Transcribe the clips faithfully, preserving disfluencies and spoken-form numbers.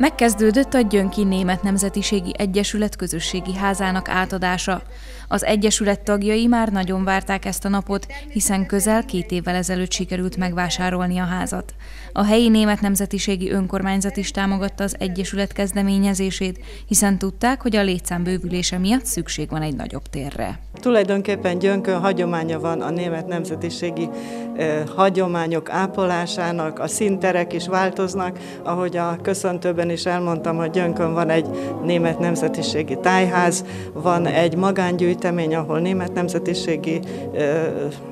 Megkezdődött a Gyönki Német Nemzetiségi Egyesület közösségi házának átadása. Az egyesület tagjai már nagyon várták ezt a napot, hiszen közel két évvel ezelőtt sikerült megvásárolni a házat. A helyi német nemzetiségi önkormányzat is támogatta az egyesület kezdeményezését, hiszen tudták, hogy a létszám bővülése miatt szükség van egy nagyobb térre. Tulajdonképpen Gyönkön hagyománya van a német nemzetiségi eh, hagyományok ápolásának, a színterek is változnak, ahogy a köszöntőben is elmondtam, hogy Gyönkön van egy német nemzetiségi tájház, van egy magángyűjtemény, ahol német nemzetiségi eh,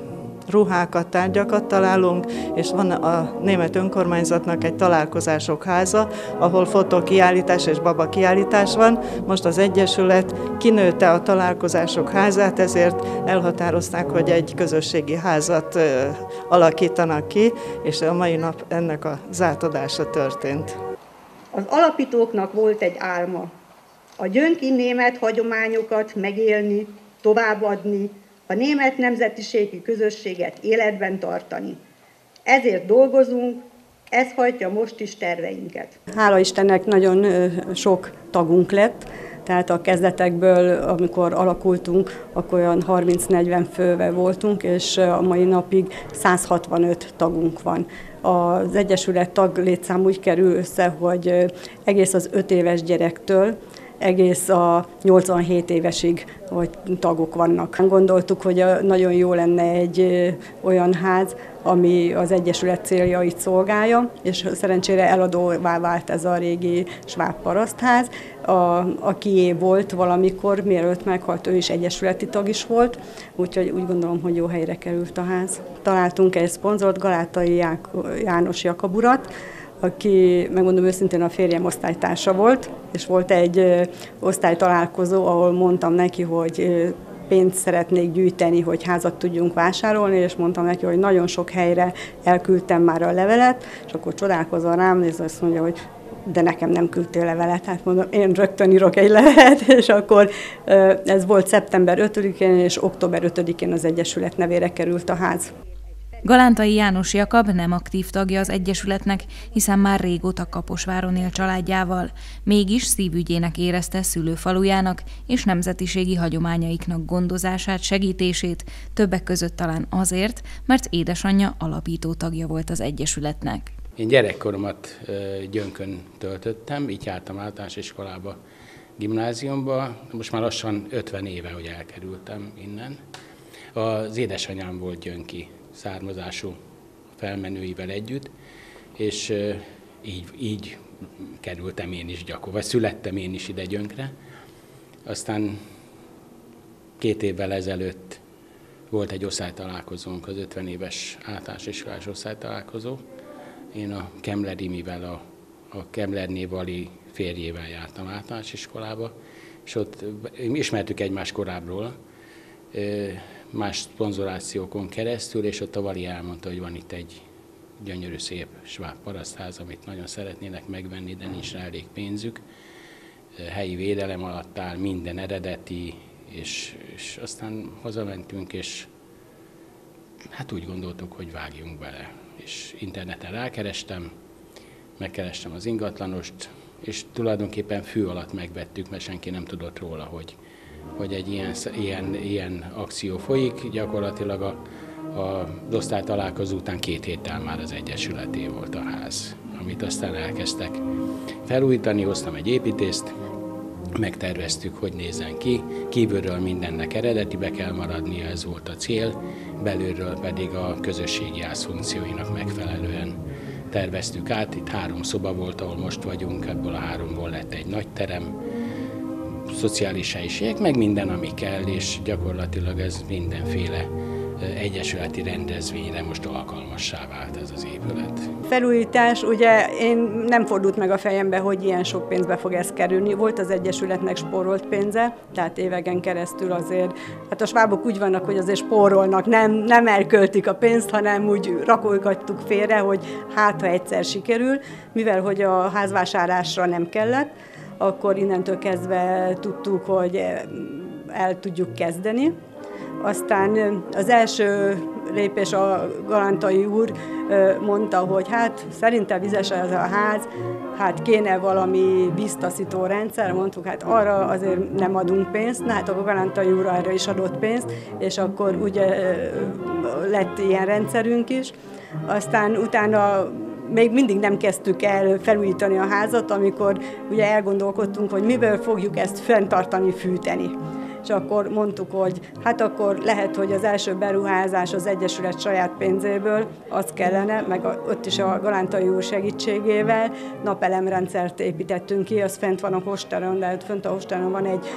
ruhákat, tárgyakat találunk, és van a német önkormányzatnak egy találkozások háza, ahol fotókiállítás és babakiállítás van. Most az egyesület kinőtte a találkozások házát, ezért elhatározták, hogy egy közösségi házat alakítanak ki, és a mai nap ennek az átadása történt. Az alapítóknak volt egy álma: a gyönki német hagyományokat megélni, továbbadni, a német nemzetiségi közösséget életben tartani. Ezért dolgozunk, ez hajtja most is terveinket. Hála Istennek nagyon sok tagunk lett, tehát a kezdetekből, amikor alakultunk, akkor olyan harminc-negyven fővel voltunk, és a mai napig száz hatvanöt tagunk van. Az egyesület tag létszám úgy kerül össze, hogy egész az öt éves gyerektől egész a nyolcvanhét évesig, hogy tagok vannak. Gondoltuk, hogy nagyon jó lenne egy olyan ház, ami az egyesület céljait szolgálja, és szerencsére eladóvá vált ez a régi sváb parasztház, a, akié volt valamikor, mielőtt meghalt, ő is egyesületi tag is volt, úgyhogy úgy gondolom, hogy jó helyre került a ház. Találtunk egy szponzort, Galátai János Jakab urat, aki, megmondom őszintén, a férjem osztálytársa volt, és volt egy osztálytalálkozó, ahol mondtam neki, hogy pénzt szeretnék gyűjteni, hogy házat tudjunk vásárolni, és mondtam neki, hogy nagyon sok helyre elküldtem már a levelet, és akkor csodálkozva rám néz, azt mondja, hogy de nekem nem küldtél levelet, hát mondom, én rögtön írok egy levelet, és akkor ez volt szeptember ötödikén, és október ötödikén az egyesület nevére került a ház. Galántai János Jakab nem aktív tagja az egyesületnek, hiszen már régóta Kaposváron él családjával. Mégis szívügyének érezte szülőfalujának és nemzetiségi hagyományaiknak gondozását, segítését, többek között talán azért, mert édesanyja alapító tagja volt az egyesületnek. Én gyerekkoromat Gyönkön töltöttem, így jártam általános iskolába, gimnáziumba, most már lassan ötven éve, hogy elkerültem innen. Az édesanyám volt gyönki származású felmenőivel együtt, és így, így kerültem én is gyakorlatilag, vagy születtem én is ide Gyönkre. Aztán két évvel ezelőtt volt egy osztálytalálkozónk, az ötven éves általános iskolás osztálytalálkozó. Én a Kemler Imivel, a, a Kemler névali férjével jártam általános iskolába, és ott ismertük egymást korábbról, más szponzorációkon keresztül, és ott a Vali elmondta, hogy van itt egy gyönyörű szép sváb parasztház, amit nagyon szeretnének megvenni, de nincs rá elég pénzük. Helyi védelem alatt áll, minden eredeti, és, és aztán hazamentünk, és hát úgy gondoltuk, hogy vágjunk bele. És interneten rákerestem, megkerestem az ingatlanost, és tulajdonképpen fű alatt megvettük, mert senki nem tudott róla, hogy hogy egy ilyen, ilyen, ilyen akció folyik. Gyakorlatilag a, a osztálytalálkozó után két héttel már az egyesületé volt a ház, amit aztán elkezdtek felújítani, hoztam egy építészt, megterveztük, hogy nézzen ki, kívülről mindennek eredetibe kell maradnia, ez volt a cél, belülről pedig a közösségi ház funkcióinak megfelelően terveztük át. Itt három szoba volt, ahol most vagyunk, ebből a háromból lett egy nagy terem, szociális helyiségek, meg minden, ami kell, és gyakorlatilag ez mindenféle egyesületi rendezvényre most alkalmassá vált ez az épület. Felújítás, ugye én nem fordult meg a fejembe, hogy ilyen sok pénzbe fog ez kerülni. Volt az egyesületnek spórolt pénze, tehát éveken keresztül azért, hát a svábok úgy vannak, hogy azért spórolnak, nem, nem elköltik a pénzt, hanem úgy rakolgattuk félre, hogy hát ha egyszer sikerül, mivel hogy a házvásárlásra nem kellett, akkor innentől kezdve tudtuk, hogy el tudjuk kezdeni. Aztán az első lépés a Galántai úr mondta, hogy hát szerintem vizes ez a ház, hát kéne valami víztaszító rendszer, mondtuk, hát arra azért nem adunk pénzt, na hát a Galántai úr arra is adott pénzt, és akkor ugye lett ilyen rendszerünk is. Aztán utána még mindig nem kezdtük el felújítani a házat, amikor ugye elgondolkodtunk, hogy miből fogjuk ezt fenntartani, fűteni. És akkor mondtuk, hogy hát akkor lehet, hogy az első beruházás az Egyesület saját pénzéből, az kellene, meg ott is a Galántai úr segítségével napelemrendszert építettünk ki, az fent van a Hosteron, de fönt a Hosteron van egy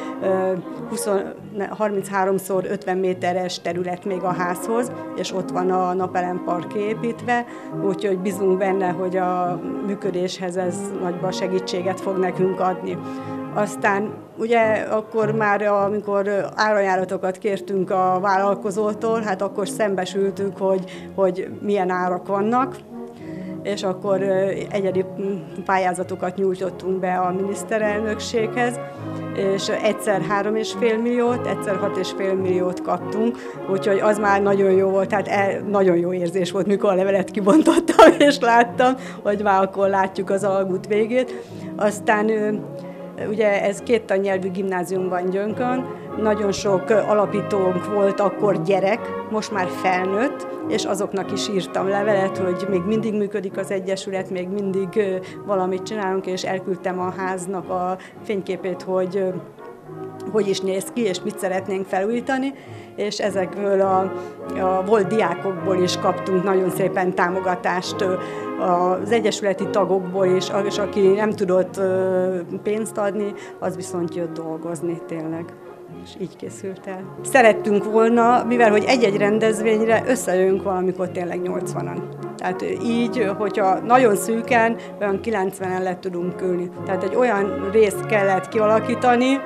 harminchárom szor ötven méteres terület még a házhoz, és ott van a napelempark építve, úgyhogy bízunk benne, hogy a működéshez ez nagyban segítséget fog nekünk adni. Aztán ugye akkor már, amikor árajánlatokat kértünk a vállalkozótól, hát akkor szembesültünk, hogy, hogy milyen árak vannak, és akkor egyedi pályázatokat nyújtottunk be a miniszterelnökséghez, és egyszer három és fél milliót, egyszer hat és fél milliót kaptunk, úgyhogy az már nagyon jó volt, tehát el, nagyon jó érzés volt, mikor a levelet kibontottam, és láttam, hogy már akkor látjuk az alagút végét. Aztán ugye ez két tannyelvű gimnázium van Gyönkön, nagyon sok alapítónk volt akkor gyerek, most már felnőtt, és azoknak is írtam levelet, hogy még mindig működik az Egyesület, még mindig valamit csinálunk, és elküldtem a háznak a fényképét, hogy hogy is néz ki, és mit szeretnénk felújítani, és ezekből a, a volt diákokból is kaptunk nagyon szépen támogatást, az egyesületi tagokból is, és aki nem tudott pénzt adni, az viszont jött dolgozni tényleg. És így készült el. Szerettünk volna, mivel hogy egy-egy rendezvényre összejövünk valamikor tényleg nyolcvanan. Tehát így, hogyha nagyon szűken, olyan kilencvenen le tudunk ülni. Tehát egy olyan részt kellett kialakítani,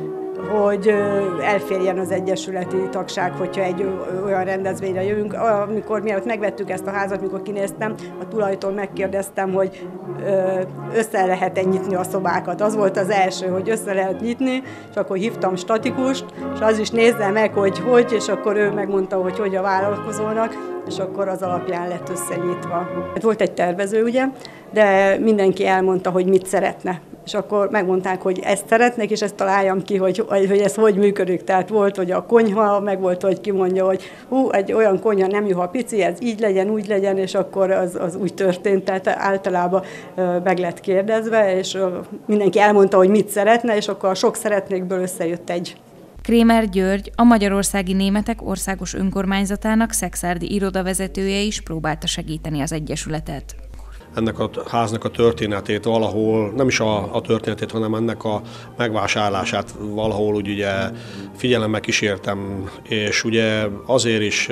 hogy elférjen az egyesületi tagság, hogyha egy olyan rendezvényre jövünk. Amikor mielőtt megvettük ezt a házat, mikor kinéztem, a tulajtól megkérdeztem, hogy össze lehet-e nyitni a szobákat. Az volt az első, hogy össze lehet nyitni, és akkor hívtam statikust, és az is nézze meg, hogy hogy, és akkor ő megmondta, hogy hogy a vállalkozónak, és akkor az alapján lett összenyitva. Volt egy tervező, ugye, de mindenki elmondta, hogy mit szeretne. És akkor megmondták, hogy ezt szeretnék, és ezt találjam ki, hogy, hogy ez hogy működik. Tehát volt, hogy a konyha, meg volt, hogy kimondja, hogy hú, egy olyan konyha nem jó, ha pici, ez így legyen, úgy legyen, és akkor az, az úgy történt. Tehát általában meg lett kérdezve, és mindenki elmondta, hogy mit szeretne, és akkor a sok szeretnékből összejött egy. Krémer György, a Magyarországi Németek Országos Önkormányzatának szekszárdi irodavezetője is próbálta segíteni az egyesületet. Ennek a háznak a történetét valahol, nem is a, a történetét, hanem ennek a megvásárlását valahol úgy ugye figyelemmel kísértem, és ugye azért is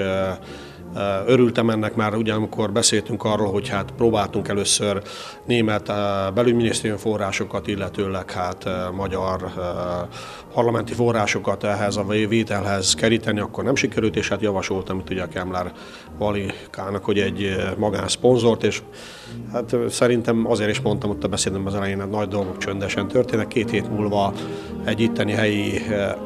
örültem ennek, már ugye amikor beszéltünk arról, hogy hát próbáltunk először német belügyminisztérium forrásokat, illetőleg hát magyar parlamenti forrásokat ehhez a vételhez keríteni, akkor nem sikerült, és hát javasoltam itt ugye a Kemler Valikának, hogy egy magánszponzort, és hát szerintem azért is mondtam ott a beszédemben az elején, hogy nagy dolgok csöndesen történnek. Két hét múlva egy itteni helyi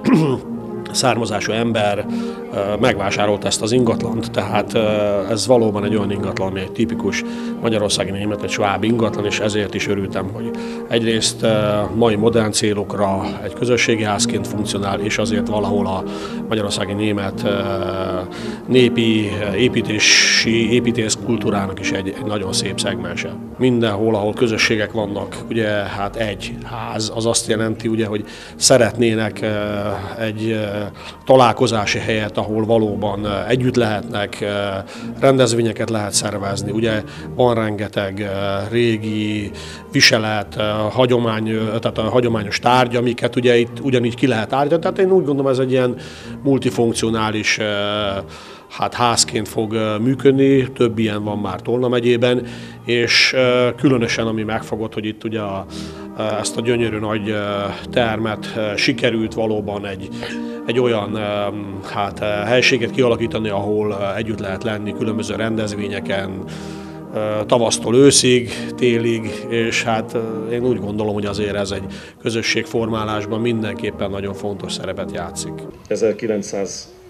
származású ember megvásárolt ezt az ingatlant, tehát ez valóban egy olyan ingatlan, ami egy tipikus magyarországi német, egy sváb ingatlan, és ezért is örültem, hogy egyrészt mai modern célokra egy közösségi házként funkcionál, és azért valahol a magyarországi német népi építési, építészkultúrának is egy, egy nagyon szép szegmense. Mindenhol, ahol közösségek vannak, ugye hát egy ház, az azt jelenti, ugye, hogy szeretnének egy találkozási helyet, ahol valóban együtt lehetnek, rendezvényeket lehet szervezni. Ugye van rengeteg régi viselet, hagyomány, tehát a hagyományos tárgy, amiket ugye itt ugyanígy ki lehet állítani. Tehát én úgy gondolom, ez egy ilyen multifunkcionális hát házként fog működni, több ilyen van már Tolna megyében, és különösen ami megfogott, hogy itt ugye a, ezt a gyönyörű nagy termet sikerült valóban egy, egy olyan hát, helységet kialakítani, ahol együtt lehet lenni különböző rendezvényeken, tavasztól őszig, télig, és hát én úgy gondolom, hogy azért ez egy közösségformálásban mindenképpen nagyon fontos szerepet játszik. ezerkilencszáz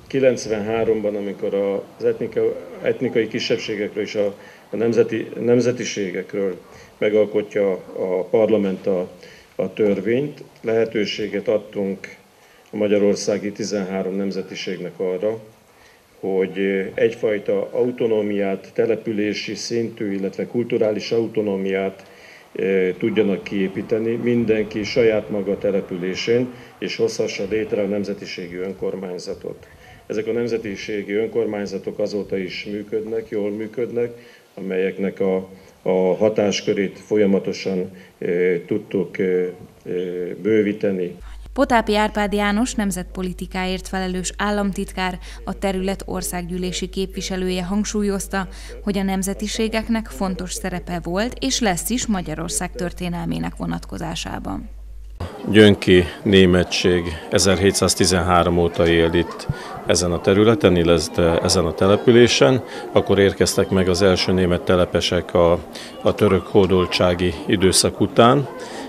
kilencvenháromban, amikor az etnika, etnikai kisebbségekről és a, a nemzeti, nemzetiségekről megalkotja a parlament a, a törvényt, lehetőséget adtunk a magyarországi tizenhárom nemzetiségnek arra, hogy egyfajta autonómiát, települési szintű, illetve kulturális autonómiát tudjanak kiépíteni mindenki saját maga településén, és hozhassa létre a nemzetiségi önkormányzatot. Ezek a nemzetiségi önkormányzatok azóta is működnek, jól működnek, amelyeknek a, a hatáskörét folyamatosan e, tudtuk e, e, bővíteni. Potápi Árpád János nemzetpolitikáért felelős államtitkár, a terület országgyűlési képviselője hangsúlyozta, hogy a nemzetiségeknek fontos szerepe volt és lesz is Magyarország történelmének vonatkozásában. Gyönki németség ezerhétszáztizenhárom óta él itt ezen a területen, illetve ezen a településen. Akkor érkeztek meg az első német telepesek a, a török hódoltsági időszak után,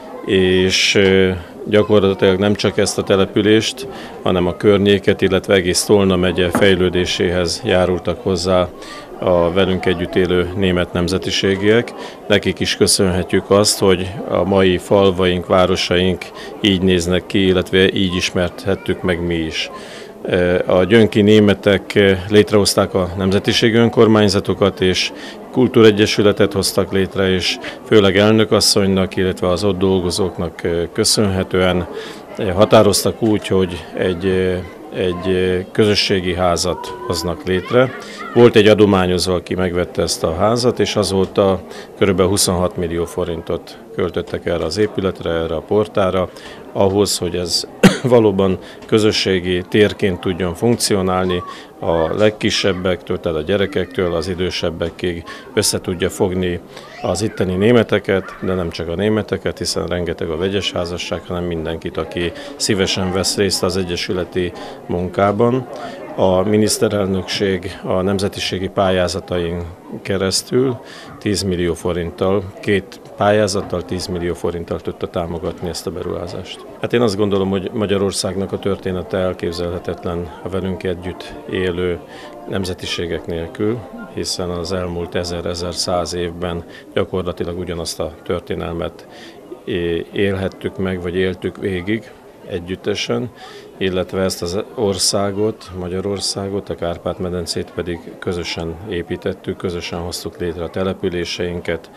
és gyakorlatilag nem csak ezt a települést, hanem a környéket, illetve egész Tolna megye fejlődéséhez járultak hozzá a velünk együtt élő német nemzetiségiek. Nekik is köszönhetjük azt, hogy a mai falvaink, városaink így néznek ki, illetve így ismerthettük meg mi is. A gyönki németek létrehozták a nemzetiségi önkormányzatokat, és kultúregyesületet hoztak létre, és főleg elnökasszonynak, illetve az ott dolgozóknak köszönhetően határoztak úgy, hogy egy, egy közösségi házat hoznak létre. Volt egy adományozó, aki megvette ezt a házat, és azóta kb. huszonhat millió forintot költöttek erre az épületre, erre a portára, ahhoz, hogy ez valóban közösségi térként tudjon funkcionálni, a legkisebbektől, tehát a gyerekektől az idősebbekig össze tudja fogni az itteni németeket, de nem csak a németeket, hiszen rengeteg a vegyes házasság, hanem mindenkit, aki szívesen vesz részt az egyesületi munkában. A miniszterelnökség a nemzetiségi pályázatain keresztül tíz millió forinttal, két pályázattal tíz millió forinttal tudta támogatni ezt a beruházást. Hát én azt gondolom, hogy Magyarországnak a története elképzelhetetlen a velünk együtt élő nemzetiségek nélkül, hiszen az elmúlt ezer-ezerszáz évben gyakorlatilag ugyanazt a történelmet élhettük meg, vagy éltük végig együttesen, illetve ezt az országot, Magyarországot, a Kárpát-medencét pedig közösen építettük, közösen hoztuk létre a településeinket,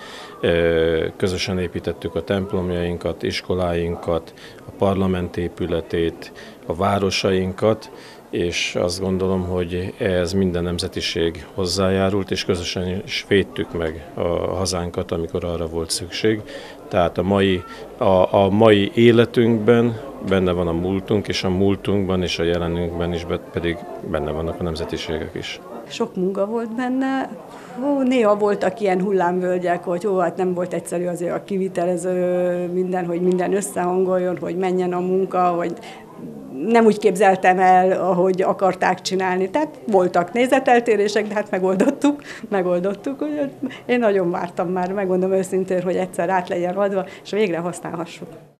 közösen építettük a templomjainkat, iskoláinkat, a parlament épületét, a városainkat, és azt gondolom, hogy ez minden nemzetiség hozzájárult, és közösen is védtük meg a hazánkat, amikor arra volt szükség. Tehát a mai, a, a mai életünkben benne van a múltunk, és a múltunkban és a jelenünkben is pedig benne vannak a nemzetiségek is. Sok munka volt benne. Hú, néha voltak ilyen hullámvölgyek, hogy ó, hát nem volt egyszerű azért a kivitelező minden, hogy minden összehangoljon, hogy menjen a munka, hogy nem úgy képzeltem el, ahogy akarták csinálni. Tehát voltak nézeteltérések, de hát megoldottuk, megoldottuk. Én nagyon vártam már, megmondom őszintén, hogy egyszer át legyen adva, és végre használhassuk.